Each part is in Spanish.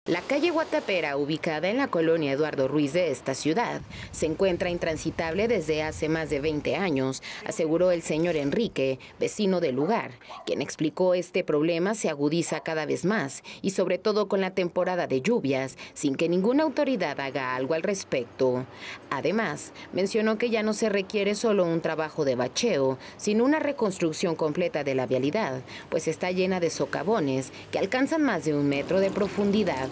La calle Guatapera, ubicada en la colonia Eduardo Ruiz de esta ciudad, se encuentra intransitable desde hace más de 20 años, aseguró el señor Enrique, vecino del lugar, quien explicó este problema se agudiza cada vez más y sobre todo con la temporada de lluvias, sin que ninguna autoridad haga algo al respecto. Además, mencionó que ya no se requiere solo un trabajo de bacheo, sino una reconstrucción completa de la vialidad, pues está llena de socavones que alcanzan más de 1 metro de profundidad.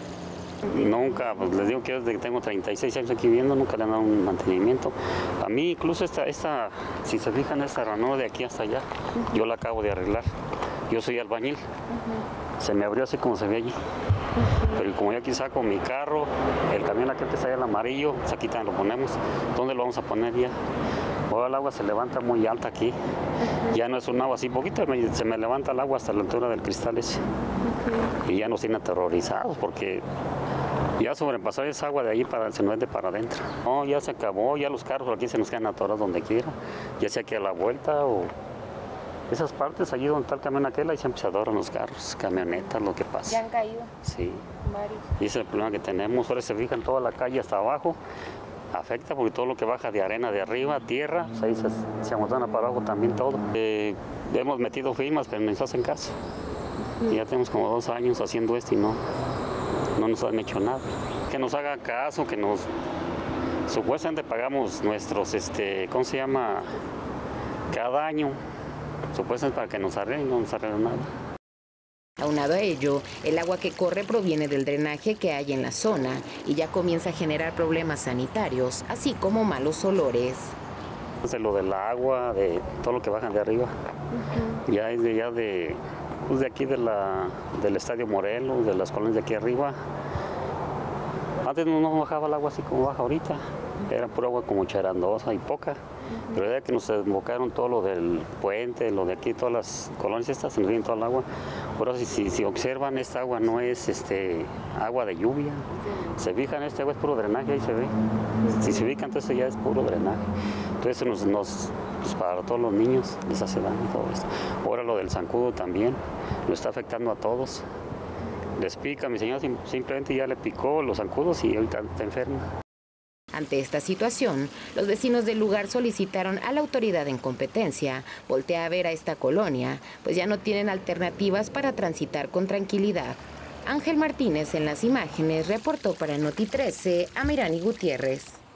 Nunca, pues les digo que desde que tengo 36 años aquí viviendo, nunca le han dado un mantenimiento. A mí incluso esta si se fijan, esta ranura de aquí hasta allá, yo la acabo de arreglar. Yo soy albañil, se me abrió así como se ve allí. Pero como yo aquí saco mi carro, el camión aquel que está allá, el amarillo, pues aquí también lo ponemos. ¿Dónde lo vamos a poner ya? Ahora el agua se levanta muy alta aquí. Ya no es un agua así poquito, se me levanta el agua hasta la altura del cristal ese. Y ya nos tiene aterrorizados porque ya sobrepasar esa agua de ahí se nos mete para adentro. No, ya se acabó, ya los carros aquí se nos quedan atorados donde quiera, ya sea que a la vuelta o esas partes allí donde está el camión aquel, ahí siempre se adoran los carros, camionetas, lo que pasa. ¿Ya han caído? Sí. Varios. Y ese es el problema que tenemos. Ahora se fijan toda la calle hasta abajo, afecta porque todo lo que baja de arena de arriba, tierra, pues ahí se amotona para abajo también todo. Hemos metido firmas, pero no nos hacen caso. Y ya tenemos como 2 años haciendo esto y no nos han hecho nada. Que nos haga caso, que nos... Supuestamente pagamos nuestros, ¿cómo se llama? Cada año. Supuestamente para que nos arreglen, no nos arreglan nada. Aunado a ello, el agua que corre proviene del drenaje que hay en la zona y ya comienza a generar problemas sanitarios, así como malos olores. De lo del agua, de todo lo que bajan de arriba, ya es de aquí del Estadio Morelos, de las colonias de aquí arriba. Antes no bajaba el agua así como baja ahorita, era pura agua como charandosa y poca. Pero ya que nos desbocaron todo lo del puente, lo de aquí, todas las colonias estas, se nos viene todo el agua. Ahora si observan, esta agua no es agua de lluvia. Se fijan, esta agua es puro drenaje, ahí se ve. Si se ubican, entonces ya es puro drenaje. Entonces pues para todos los niños les hace daño todo esto. Ahora lo del zancudo también, lo está afectando a todos. Les pica, mi señora simplemente ya le picó los zancudos y ahorita está enferma. Ante esta situación, los vecinos del lugar solicitaron a la autoridad en competencia voltear a ver a esta colonia, pues ya no tienen alternativas para transitar con tranquilidad. Ángel Martínez en las imágenes reportó para Noti 13 a Mirani Gutiérrez.